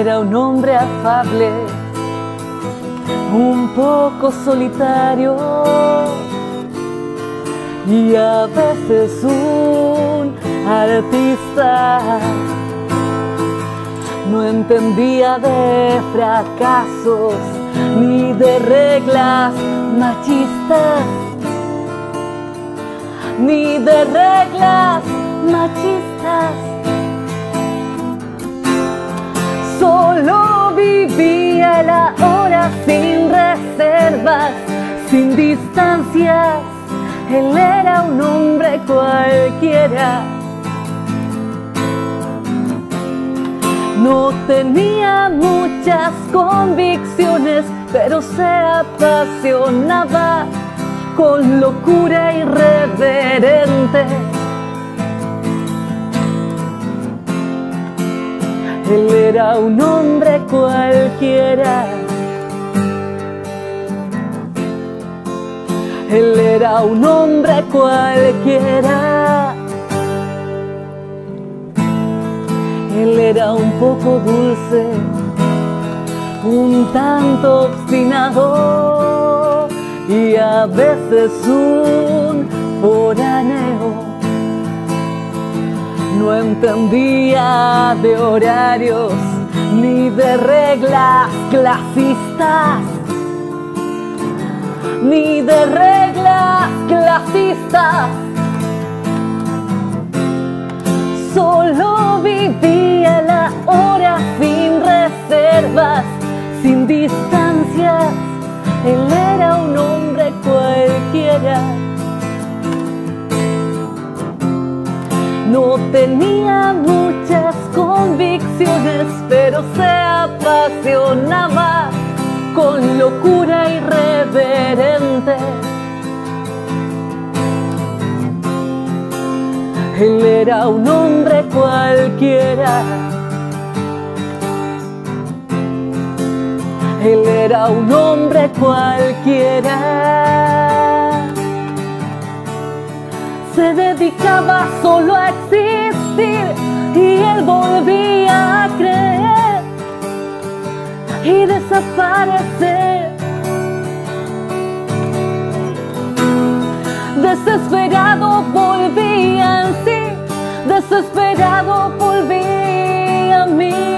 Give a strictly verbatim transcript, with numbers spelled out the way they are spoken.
era un hombre afable, un poco solitario y a veces un artista. No entendía de fracasos ni de reglas machistas, ni de reglas machistas. Solo vivía el ahora sin reservas, sin distancias. Él era un hombre cualquiera. No tenía muchas convicciones, pero se apasionaba con locura irreverente. Él era un hombre cualquiera. Él era un hombre cualquiera. Él era un poco dulce, un tanto obstinado y a veces un foráneo. No entendía de horarios ni de reglas clasistas, ni de reglas clasistas. Solo vivía la hora sin reservas, sin distancias. Él era un hombre cualquiera. No tenía muchas convicciones, pero se apasionaba con locura irreverente. Él era un hombre cualquiera. Él era un hombre cualquiera. Se dedicaba solo a existir y él volvía a creer y desaparecer. Desesperado volvía en sí, desesperado volvía a mí.